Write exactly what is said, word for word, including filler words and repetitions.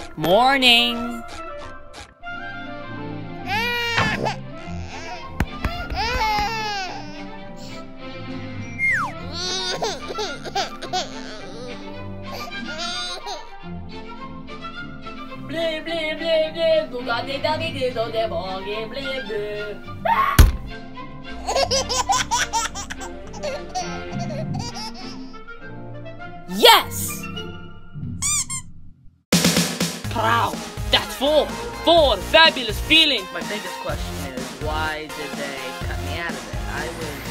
Morning. Bli, bli, bli, bli, Bugatti da video de bogey, bli, bli. Yes! Proud. That's four. Four fabulous feelings. My biggest question is, why did they cut me out of it? I was